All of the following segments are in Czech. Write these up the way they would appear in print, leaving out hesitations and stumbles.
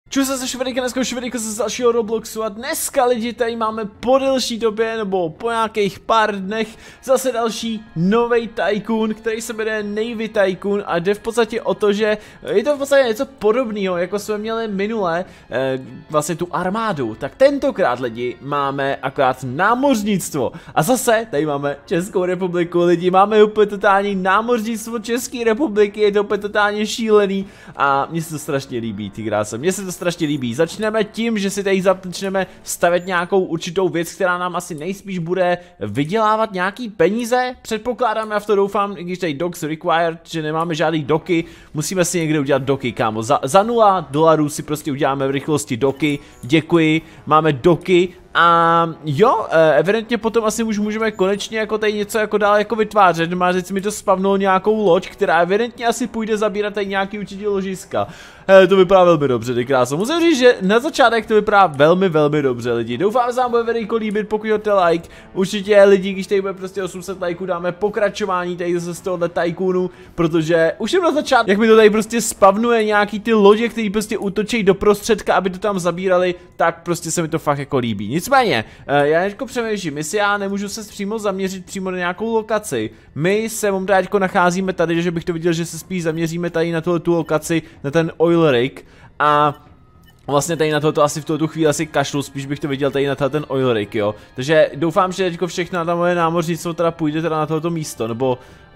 Čus se Švedejka, dneska Švedejka z dalšího Robloxu a dneska lidi tady máme po delší době nebo po nějakých pár dnech zase další nový Tycoon, který se jmenuje Navy Tycoon a jde v podstatě o to, že je to v podstatě něco podobného, jako jsme měli minule vlastně tu armádu, tak tentokrát lidi máme akorát námořnictvo a zase tady máme Českou republiku, lidi máme úplně totální námořnictvo České republiky, je to úplně totálně šílený a mně se to strašně líbí, ty krása, mně se to strašně líbí. Začneme tím, že si tady začneme stavět nějakou určitou věc, která nám asi nejspíš bude vydělávat nějaký peníze. Předpokládám, já v to doufám, i když tady docs required, že nemáme žádný doky, musíme si někde udělat doky, kámo. Za $0 si prostě uděláme v rychlosti doky, děkuji, máme doky. A jo, evidentně potom asi už můžeme konečně jako tady něco jako dál jako vytvářet. Má říct, mi to spavnulo nějakou loď, která evidentně asi půjde zabírat tady nějaký určitě ložiska. To vypadá velmi dobře, ty kráso. Musím říct, že na začátek to vypadá velmi dobře, lidi. Doufám, že se vám bude videjko líbit, pokud hodíte like. Určitě lidi, když tady bude prostě 800 lajků, dáme pokračování tady zase z tohohle Tycoonu, protože už jsem na začátku, jak mi to tady prostě spavnuje nějaký ty lodě, který prostě útočí do prostředka, aby to tam zabírali, tak prostě se mi to fakt jako líbí. Nicméně, já teďko přemýšlím, jestli já nemůžu se přímo zaměřit přímo na nějakou lokaci. My se momentálně nacházíme tady, že bych to viděl, že se spíš zaměříme tady na tu lokaci, na ten oil rig a vlastně tady na to asi v tuto chvíli asi kašlu, spíš bych to viděl tady na ten oil rig, jo. Takže doufám, že teďko všechno na moje námořnictvo teda půjde teda na tohoto místo, nebo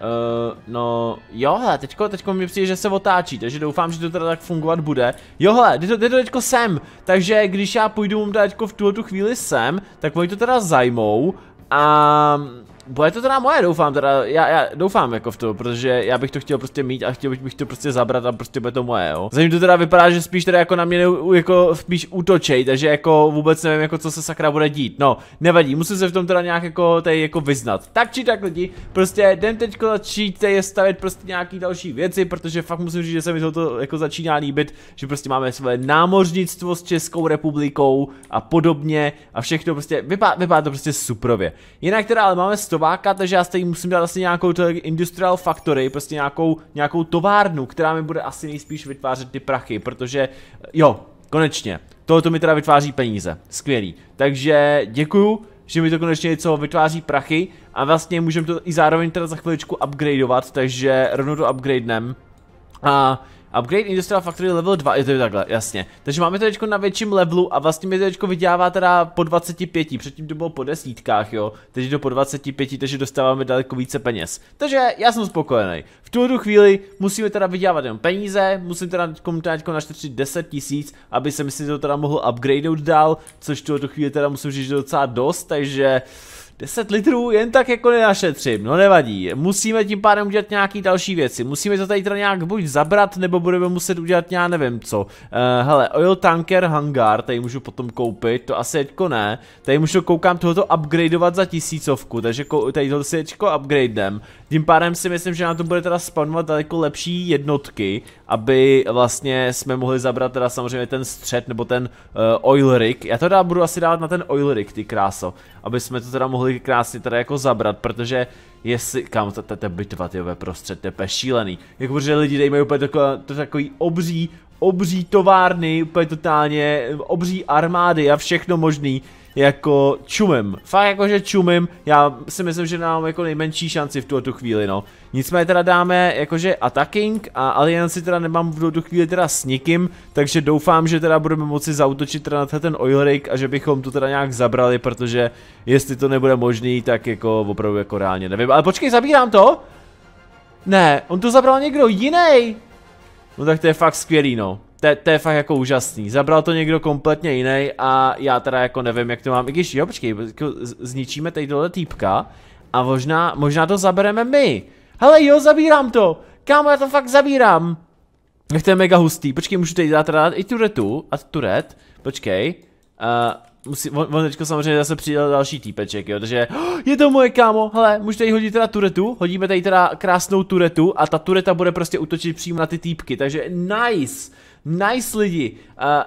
no jo, hele, teďko mi přijde, že se otáčí, takže doufám, že to teda tak fungovat bude. Jo, hele, jde to teďko sem, takže když já půjdu teďko v tuto chvíli sem, tak oni to teda zajmou a bude to teda moje, doufám, teda, já doufám jako v to, protože já bych to chtěl prostě mít a chtěl bych to prostě zabrat a prostě bude to moje, jo. Zatím to teda vypadá, že spíš teda jako na mě jako spíš útočej, takže jako vůbec nevím jako co se sakra bude dít, no, nevadí, musím se v tom teda nějak jako tady jako vyznat. Tak či tak lidi, prostě jdem teďko začít tady stavět prostě nějaký další věci, protože fakt musím říct, že se mi to jako začíná líbit, že prostě máme své námořnictvo s Českou republikou a podobně a všechno prostě, vypadá to prostě suprově. Jinak teda ale máme stováka, takže já tady musím dát asi nějakou industrial factory, prostě nějakou továrnu, která mi bude asi nejspíš vytvářet ty prachy, protože jo, konečně, tohoto mi teda vytváří peníze, skvělý, takže děkuju, že mi to konečně něco vytváří prachy a vlastně můžeme to i zároveň teda za chviličku upgradeovat, takže rovnou to upgradenem a Upgrade Industrial Factory level 2, je to takhle, jasně. Takže máme to teďko na větším levelu a vlastně mi to teďko vydělává teda po 25, předtím to bylo po desítkách, jo. Teď je to po 25, takže dostáváme daleko více peněz. Takže já jsem spokojený. V tuto chvíli musíme teda vydělávat jenom peníze, musím teda teďko našetřit 10 000, aby se mi si to teda mohl upgradeout dál, což v tuto chvíli teda musím říct, že docela dost, takže 10 litrů jen tak jako nenašetřím, no nevadí, musíme tím pádem udělat nějaký další věci, musíme to tady teda nějak buď zabrat, nebo budeme muset udělat já nevím co. Hele, oil tanker hangar, tady můžu potom koupit, to asi teďko ne, tady můžu koukám tohoto upgradeovat za 1000, takže tady to si teďko upgradem, tím pádem si myslím, že na to bude teda spawnovat daleko lepší jednotky, aby vlastně jsme mohli zabrat teda samozřejmě ten střed, nebo ten oil rig, já to teda budu asi dávat na ten oil rig, ty kráso, aby jsme to teda mohli krásně teda jako zabrat, protože jestli, kam to bitva ty ve prostřed, to je šílený, jako protože lidi tady mají úplně takový obří továrny, úplně totálně obří armády a všechno možný, jako čumím, fakt jakože čumím, já si myslím, že nám jako nejmenší šanci v tuto chvíli, no. Nicméně teda dáme jakože attacking a alianci teda nemám v tuto chvíli teda s nikým, takže doufám, že teda budeme moci zaútočit teda na ten oil rig a že bychom to teda nějak zabrali, protože jestli to nebude možný, tak jako opravdu jako reálně nevím, ale počkej, zabírám to? Ne, on to zabral někdo jiný. No tak to je fakt skvělý, no. To je fakt jako úžasný. Zabral to někdo kompletně jiný a já teda jako nevím, jak to mám. I když jo, počkej, zničíme tady tohle týpka a možná to zabereme my. Hele jo, zabírám to. Kámo, já to fakt zabírám. Tak to je mega hustý. Počkej, můžu tady dát teda i turetu a turet. Počkej. On teďko samozřejmě zase přijde další týpeček, jo, takže je to moje, kámo, hele, můžu tady hodit teda turetu, hodíme tady teda krásnou turetu a ta tureta bude prostě útočit přímo na ty týpky, takže nice lidi,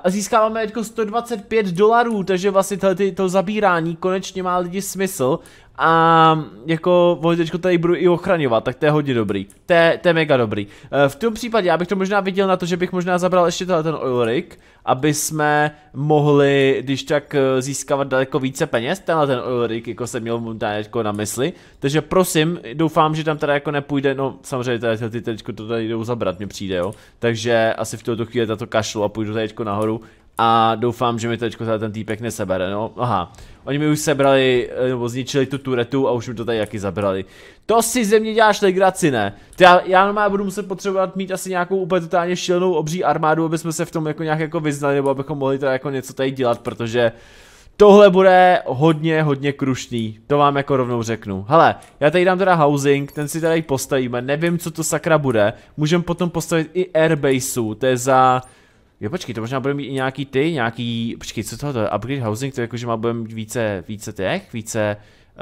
získáváme teďko $125, takže vlastně to zabírání konečně má lidi smysl a jako teďko tady budu i ochraňovat, tak to je hodně dobrý, to je mega dobrý. V tom případě já bych to možná viděl na to, že bych možná zabral ještě ten oil rig, aby jsme mohli, když tak získávat daleko více peněz, ten oil rig, jako jsem měl jako na mysli, takže prosím, doufám, že tam teda jako nepůjde, no samozřejmě ty teďko to tady jdou zabrat, mě přijde, jo, takže asi v tuto chvíli tato kašlu a půjdu teďko nahoru. A doufám, že mi teďko ten týpek nesebere, no, aha. Oni mi už sebrali, nebo zničili tu turetu a už mi to tady jaký zabrali. To si ze mě děláš legraci, ne? Já normálně budu muset potřebovat mít asi nějakou úplně totálně šílenou obří armádu, aby jsme se v tom jako nějak jako vyznali, nebo abychom mohli teda jako něco tady dělat, protože tohle bude hodně krušný, to vám jako rovnou řeknu. Hele, já tady dám teda housing, ten si tady postavíme, nevím, co to sakra bude, můžeme potom postavit i airbaseu, to je za... Jo, počkej, to možná bude mít i nějaký, počkej, co to je, upgrade housing, to je jako, že má budeme mít více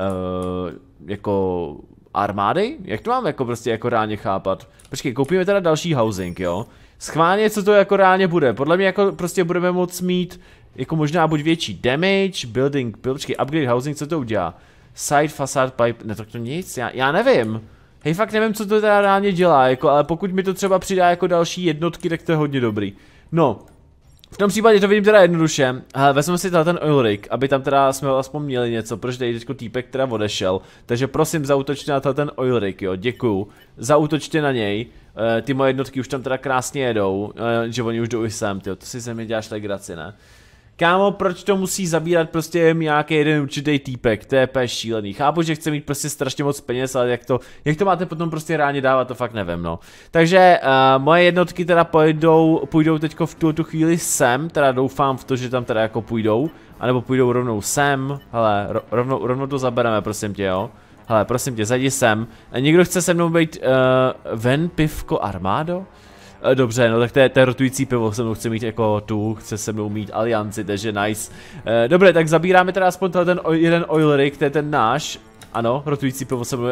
jako armády? Jak to mám jako prostě jako reálně chápat? Počkej, koupíme teda další housing, jo? Schválně, co to jako reálně bude, podle mě jako prostě budeme moct mít jako možná buď větší damage, počkej, upgrade housing, co to udělá? Side facade pipe, ne, tak to nic, já nevím. Hej, fakt nevím, co to teda reálně dělá, jako, ale pokud mi to třeba přidá jako další jednotky, tak to je hodně dobrý. No, v tom případě to vidím teda jednoduše, vezmeme si ten oil rig, aby tam teda jsme aspoň měli něco, protože tady teďko týpek teda odešel, takže prosím zaútočte na ten oil rig, jo, děkuju, zaútočte na něj, ty moje jednotky už tam teda krásně jedou, že oni už jdou i sem, tyjo, to si ze mě děláš legraci, ne? Kámo, proč to musí zabírat prostě nějaký jeden určitý týpek, to je úplně šílený. Chápu, že chce mít prostě strašně moc peněz, ale jak to máte potom prostě reálně dávat, to fakt nevím, no. Takže moje jednotky teda půjdou teďko v tu chvíli sem, teda doufám v to, že tam teda jako půjdou, anebo půjdou rovnou sem, hele, rovnou to zabereme, prosím tě, jo. Hele, prosím tě, zajdi sem. Někdo chce se mnou být ven pivko armádo? Dobře, no tak to je rotující pivo, se mnou chce mít jako tu, chce se mnou mít alianci, takže nice. Dobré, tak zabíráme teda aspoň ten jeden oil rig, to je ten náš. Ano, rotující pivo se mnou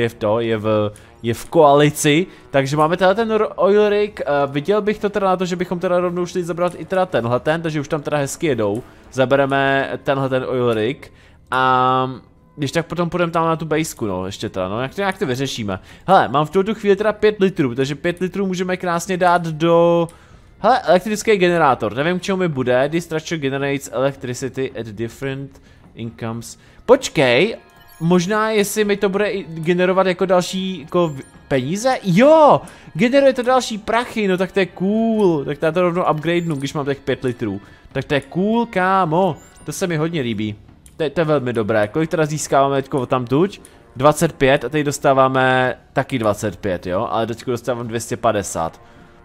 je v koalici, takže máme teda ten oil rig, viděl bych to teda na to, že bychom teda rovnou šli zabrat i teda tenhleten, takže už tam teda hezky jedou. Zabereme tenhleten oil rig a... Když tak potom půjdeme tam na tu baseku, no, ještě teda, no, jak to vyřešíme. Hele, mám v tuto chvíli teda 5 litrů, takže 5 litrů můžeme krásně dát do... Hele, elektrický generátor, nevím k čemu mi bude, this structure generates electricity at different incomes. Počkej, možná jestli mi to bude generovat jako další, jako peníze? Jo, generuje to další prachy, no tak to je cool, tak to rovnou upgradenu, když mám těch 5 litrů. Tak to je cool, kámo, to se mi hodně líbí. To je velmi dobré, kolik teda získáváme teďko tamtuť? 25 a teď dostáváme taky 25, jo, ale teďko dostávám 250.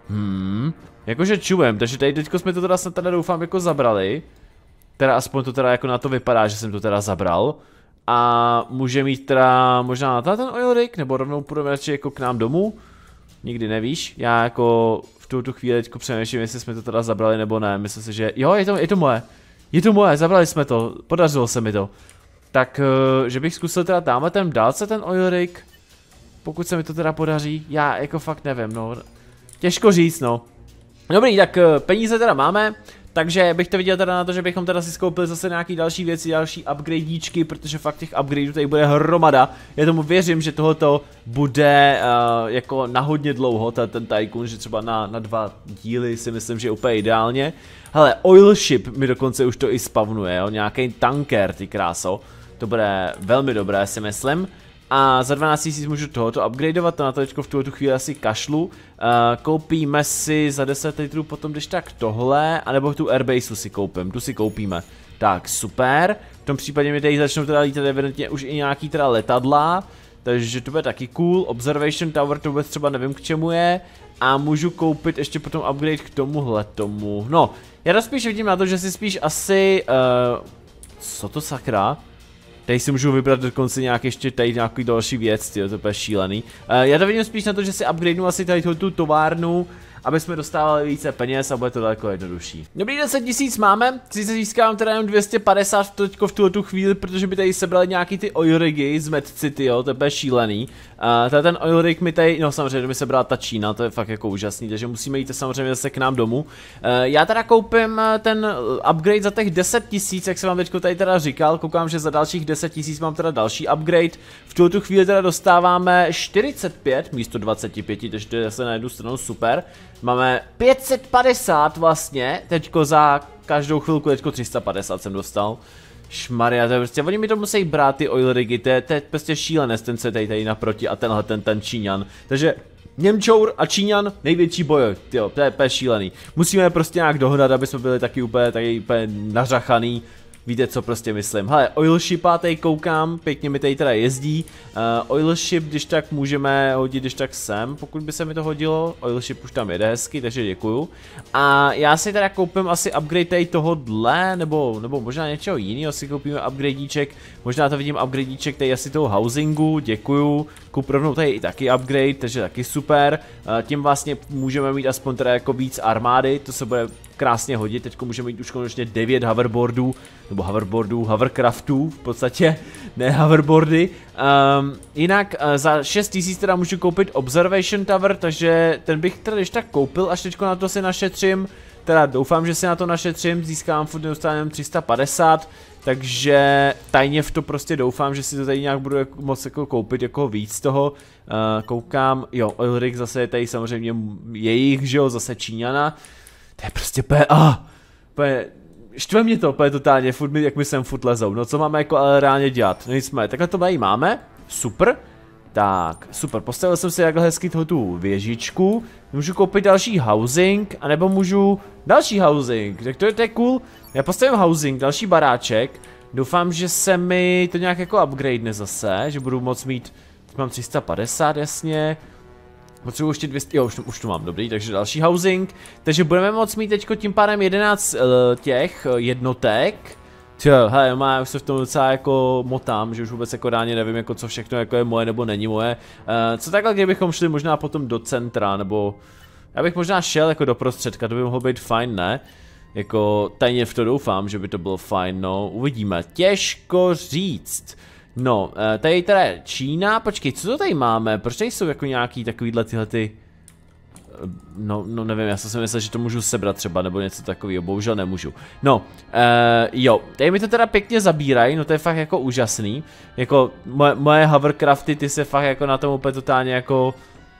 Jakože čujem, takže tady teďko jsme to teda doufám jako zabrali. Teda aspoň to teda jako na to vypadá, že jsem to teda zabral. A může mít teda možná na ten oil rig, nebo rovnou půjdeme radši jako k nám domů. Nikdy nevíš, já jako v tuto chvíli teďko přemýšlím, jestli jsme to teda zabrali nebo ne, myslím si, že jo, je to moje. Je to moje, zabrali jsme to, podařilo se mi to. Tak, že bych zkusil teda dáme ten dálce ten oil rig. Pokud se mi to teda podaří, já jako fakt nevím, no. Těžko říct, no. Dobrý, tak peníze teda máme. Takže bych to viděl teda na to, že bychom teda si skoupili zase nějaký další věci, další upgradíčky, protože fakt těch upgradeů tady bude hromada. Já tomu věřím, že tohoto bude jako na hodně dlouho, ten Tycoon, že třeba na 2 díly si myslím, že je úplně ideálně. Hele, oil ship mi dokonce už to i spavnuje, jo, nějaký tanker, ty kráso. To bude velmi dobré, si myslím. A za 12 000 můžu tohoto upgradeovat, to na to teďko v tu chvíli asi kašlu. Koupíme si za 10 litrů potom když tak tohle, anebo tu airbaseu si koupím, tu si koupíme. Tak, super. V tom případě mi tady začnou teda lítat evidentně už i nějaký teda letadla. Takže to bude taky cool. Observation Tower, to vůbec třeba nevím k čemu je. A můžu koupit ještě potom upgrade k tomuhle tomu. No, já to spíš vidím na to, že si spíš asi... co to sakra? Tady si můžu vybrat dokonce ještě tady nějaký další věc, tyjo, to je šílený. Já to vidím spíš na to, že si upgradenu asi tady tu továrnu aby jsme dostávali více peněz a bude to daleko jednodušší. Dobrý, 10 000 máme, sice získám teda jenom 250 teďko v tuto chvíli, protože by tady sebrali nějaký ty oil rigy z Med City, jo, to je šílený. Ten oil rig mi tady, no samozřejmě mi sebrala ta Čína, to je fakt jako úžasný, takže musíme jít samozřejmě zase k nám domů. Já teda koupím ten upgrade za těch 10 000, jak jsem vám teďko tady teda říkal, koukám, že za dalších 10 000 mám teda další upgrade. V tuto chvíli teda dostáváme 45 místo 25, takže to je zase na jednu stranu super. Máme 550 vlastně, teďko za každou chvilku, teďko 350 jsem dostal. Šmaria, to je prostě, oni mi to musí brát ty oil rigy, to je prostě šílené, ten se tady naproti a tenhle ten Číňan. Takže Němčour a Číňan, největší boj, jo, to je šílený. Musíme je prostě nějak dohnat, aby jsme byli taky úplně nařachaný. Víte, co prostě myslím. Hele, oil shipa tady koukám, pěkně mi tady teda jezdí. Oil ship, když tak můžeme hodit, když tak sem, pokud by se mi to hodilo. Oil ship už tam jede hezky, takže děkuju. A já si teda koupím asi upgrade tady tohodle, nebo možná něčeho jiného si koupíme upgradíček. Možná to vidím upgradíček tady asi toho housingu, děkuju. Kup rovnou tady i taky upgrade, takže taky super. Tím vlastně můžeme mít aspoň teda jako víc armády, to se bude krásně hodit. Teď můžeme mít už konečně 9 hoverboardů, nebo hovercraftů v podstatě, ne hoverboardy. Jinak za 6 000 teda můžu koupit Observation Tower, takže ten bych teda když tak koupil, až teďko na to si našetřím. Teda doufám, že si na to našetřím, získám furt neustále 350, takže tajně v to prostě doufám, že si to tady nějak budu moc jako koupit jako víc toho. Koukám, jo, oil rig zase je tady samozřejmě jejich, že jo, zase Číňana. To je prostě štve mě to totálně, jak mi sem furt lezou, no co máme jako ale reálně dělat, no nicméně, takhle to tady máme, super. Tak, super, postavil jsem si takhle hezky tu věžičku, můžu koupit další housing, anebo můžu další housing, tak to je cool. Já postavím housing, další baráček, doufám, že se mi to nějak jako upgradene zase, že budu moct mít, teď mám 350 jasně. Potřebuji ještě 200, jo, už to mám, dobrý, takže další housing. Takže budeme moct mít teďko tím pádem 11 těch jednotek. Hele, já už se v tom docela jako motám, že už vůbec jako reálně nevím, jako co všechno jako je moje nebo není moje. Co takhle, kdybychom šli možná potom do centra, nebo já bych možná šel jako do prostředka, to by mohlo být fajn, ne? Jako tajně v to doufám, že by to bylo fajn, no, uvidíme, těžko říct. No, tady teda je Čína, počkej, co to tady máme, proč tady jsou jako nějaký takovýhle tyhle ty... No nevím, já jsem si myslel, že to můžu sebrat třeba, nebo něco takového, bohužel nemůžu. No, jo, tady mi to teda pěkně zabírají, no to je fakt jako úžasný. Jako, moje hovercrafty, ty se fakt jako na tom úplně totálně jako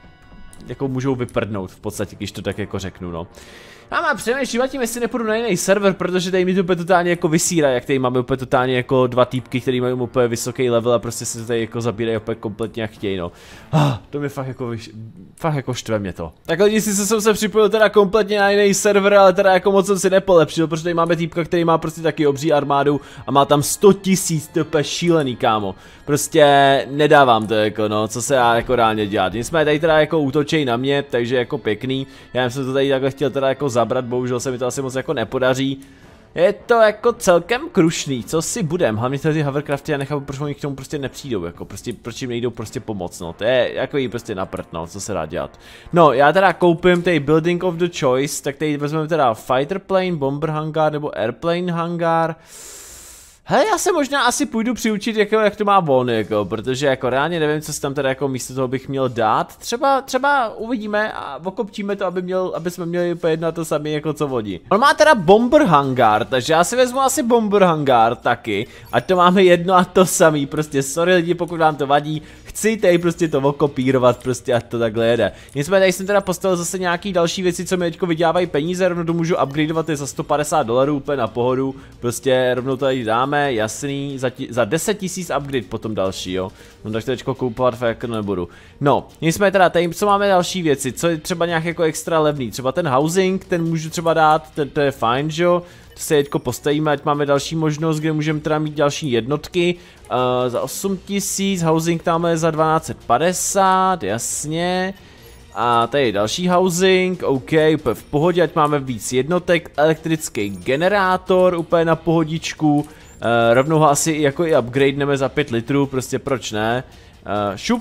můžou vyprdnout v podstatě, když to tak jako řeknu, no. Já mám přemýšlím tím, jestli nepůjdu na jiný server, protože tady mi to úplně totálně jako vysírá, jak tady máme úplně totálně jako dva týpky, který mají úplně vysoký level a prostě se tady jako zabírají úplně kompletně jak chtějí, no. To mi fakt jako štve mě to. Tak lidi, si jsem se připojil teda kompletně na jiný server, ale teda jako moc jsem si nepolepšil, protože tady máme týpka, který má prostě taky obří armádu a má tam 100 000, to je úplně šílený, kámo. Prostě nedávám to jako, no, co se já jako reálně dělat. Nicméně tady teda jako útočí na mě, takže jako pěkný. Já jsem to tady takhle chtěl teda jako zabrat, bohužel se mi to asi moc jako nepodaří. Je to jako celkem krušný, co si budem, hlavně ty hovercrafty, já nechápu, proč oni k tomu prostě nepřijdou, jako prostě, proč jim nejdou prostě pomoct, no, to je jako jí prostě na prd, no, co se dá dělat. No, já teda koupím tady Building of the Choice, tak tady vezmeme teda Fighter Plane, Bomber Hangar nebo Airplane Hangar. Hele, já se možná asi půjdu přiučit, jako, jak to má on, jako, protože jako reálně nevím, co si tam teda jako místo toho bych měl dát. Třeba uvidíme a okopčíme to, aby jsme měli jedno a to samé jako co vodí. On má teda Bomber Hangar, takže já si vezmu asi Bomber Hangar taky. A to máme jedno a to samé, prostě sorry lidi, pokud vám to vadí. Chci tady prostě to okopírovat, prostě ať to takhle jede. Nicméně tady jsem teda postavil zase nějaký další věci, co mi teďko vydělávají peníze, rovnou to můžu upgradeovat je za $150 úplně na pohodu. Prostě rovnou to tady dáme, jasný, za 10 000 upgrade potom další, jo. No takže teďko koupovat fakt nebudu. No, nicméně teda tady, co máme další věci, co je třeba nějak jako extra levný, třeba ten housing, ten můžu třeba dát, to je fajn, že jo. To se teďko postavíme, ať máme další možnost, kde můžeme teda mít další jednotky. Za 8 000, housing tam je za 1250, jasně. A tady je další housing, OK, úplně v pohodě, ať máme víc jednotek, elektrický generátor, úplně na pohodičku. Rovnou ho asi jako i upgradeneme za 5 litrů, prostě proč ne. Šup,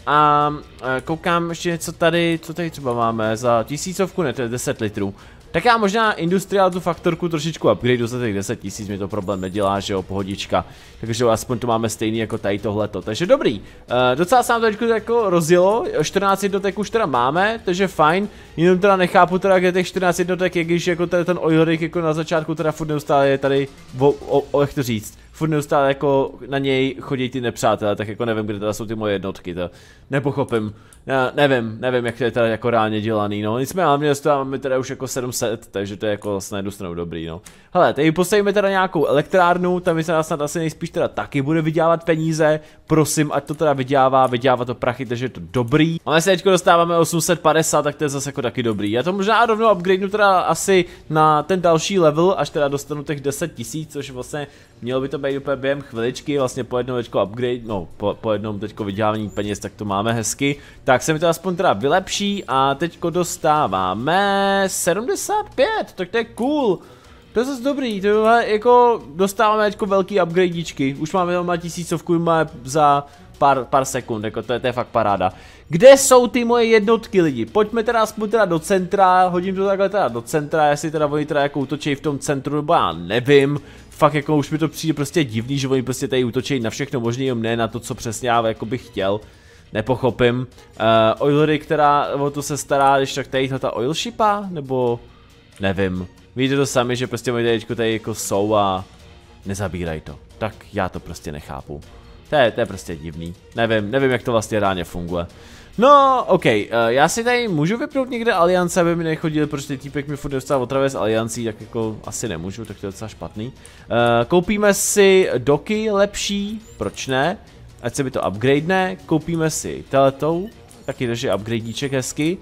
A koukám ještě něco tady, co tady třeba máme za 1000, ne, to je 10 litrů. Tak já možná industriál tu faktorku trošičku upgrade za těch 10 000, mi to problém nedělá, že jo, pohodička. Takže aspoň to máme stejný jako tady tohleto, takže dobrý. Docela se nám to teďko jako rozjelo, 14 jednotek už teda máme, takže fajn. Jenom teda nechápu teda, kde těch 14 jednotek je, když jako tady ten oil rig jako na začátku teda furt neustále je tady, jak to říct. Furt neustále jako na něj chodí ty nepřátelé, tak jako nevím, kde teda jsou ty moje jednotky, to nepochopím. Já nevím, jak to je teda jako reálně dělaný, no. Nicméně hlavně dostáváme teda už jako 700, takže to je jako vlastně na jednu stranu dobrý, no. Hele, tady postavíme teda nějakou elektrárnu, tam se nás snad asi nejspíš teda taky bude vydělávat peníze, prosím, ať to teda vydělává to prachy, takže je to dobrý. Ale se teďko dostáváme 850, tak to je zase jako taky dobrý. Já to možná rovnou upgradenu teda asi na ten další level, až teda dostanu těch 10 000, což vlastně mělo by to být úplně během chviličky, vlastně po jednom teďko upgrade, no po jednom teďko vydělávání peněz, tak to máme hezky. Tak se mi to aspoň teda vylepší a teďko dostáváme 75, tak to je cool. To je zase dobrý, to je jako dostáváme teďko velký upgradíčky, už máme tam 1000 za pár sekund, jako to je fakt paráda. Kde jsou ty moje jednotky lidi? Pojďme teda aspoň teda do centra, hodím to takhle teda do centra, jestli teda oni teda jako útočí v tom centru, nebo já nevím. Fakt jako už mi to přijde prostě divný, že oni prostě tady útočí na všechno možné, jenom ne na to, co přesně já jako bych chtěl. Nepochopím. Oil rig, která o to se stará, když tak tady ta oil shipa, nebo nevím. Víte to sami, že prostě oni tady jako jsou a nezabírají to. Tak já to prostě nechápu. To je prostě divný. Nevím, jak to vlastně reálně funguje. No, ok, já si tady můžu vypnout někde aliance, aby mi nechodil, protože týpek mi furt dostal otravě z aliancí, tak jako asi nemůžu, tak to je docela špatný. Koupíme si doky lepší, proč ne? Ať se mi to upgradene, koupíme si teletou, taky takže upgradíček hezky.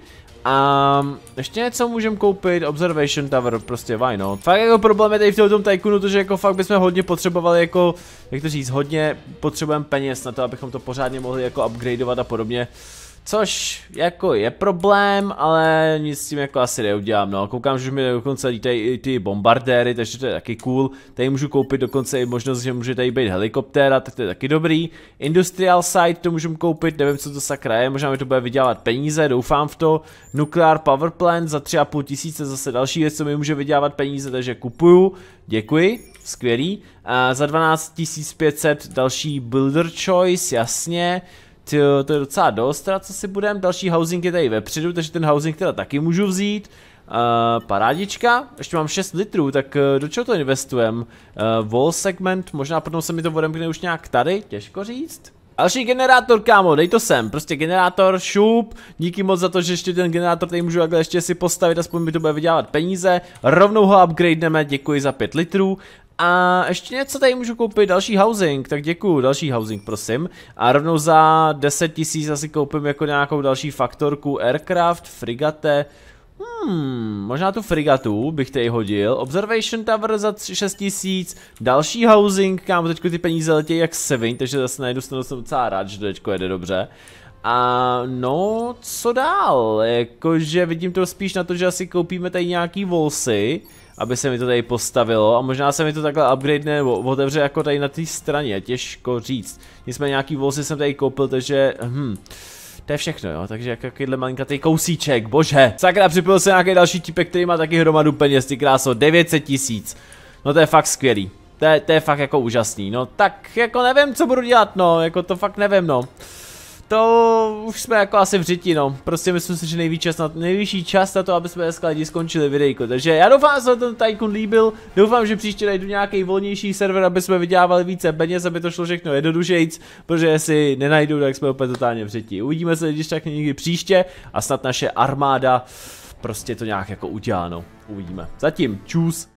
A ještě něco můžeme koupit, Observation Tower, prostě why not. Fakt jako problém je tady v tom Tycoonu, to že jako fakt bychom hodně potřebovali jako, jak to říct, hodně potřebujeme peněz na to, abychom to pořádně mohli jako upgradeovat a podobně. Což jako je problém, ale nic s tím jako asi neudělám, no. Koukám, že už mi dokonce lítají ty bombardéry, takže to je taky cool. Tady můžu koupit dokonce i možnost, že může tady být helikoptéra, tak to je taky dobrý. Industrial site to můžu koupit, nevím, co to sakra je, možná mi to bude vydělávat peníze, doufám v to. Nuclear power plant za 3500, zase další věc, co mi může vydělávat peníze, takže kupuju, děkuji, skvělý. A za 12500 další builder choice, jasně. To je docela dost, teda co si budem, další housing je tady vepředu, takže ten housing teda taky můžu vzít. Parádička, ještě mám 6 litrů, tak do čeho to investujem? Wall segment, možná potom se mi to odemkne už nějak tady, těžko říct. Další generátor, kámo, dej to sem, prostě generátor, šup, díky moc za to, že ještě ten generátor tady můžu takhle ještě si postavit, aspoň mi to bude vydělávat peníze, rovnou ho upgradeneme, děkuji za 5 litrů. A ještě něco tady můžu koupit, další housing, tak děkuju, další housing prosím. A rovnou za 10 000 asi koupím jako nějakou další faktorku, aircraft, frigate. Možná tu frigatu bych tady hodil, observation tower za 6000, další housing, kámo teďko ty peníze letějí jak seviň, takže zase na jednu stranu jsem docela rád, že to teďko jede dobře. A no, co dál, jakože vidím to spíš na to, že asi koupíme tady nějaký volsy, aby se mi to tady postavilo a možná se mi to takhle upgrade nebo otevře jako tady na té straně, těžko říct. Nicméně nějaký volsy jsem tady koupil, takže to je všechno, jo, takže jakýhle malinkatý kousíček, bože. Sakra, připojil se nějaký další típek, který má taky hromadu peněz, ty kráso, 900 000. No to je fakt skvělý, to je fakt jako úžasný, no tak jako nevím, co budu dělat, no, jako to fakt nevím, no. To už jsme jako asi v řiti, no. Prostě myslím si, že nejvyšší čas na to, aby jsme dneska lidi skončili videjko. Takže já doufám, že se ten Tycoon líbil. Doufám, že příště najdu nějaký volnější server, aby jsme vydělávali více peněz, aby to šlo všechno jednodušejc, protože jestli nenajdu, tak jsme úplně totálně v řiti. Uvidíme se když tak někdy příště a snad naše armáda prostě to nějak jako udělá, no. Uvidíme. Zatím, čus.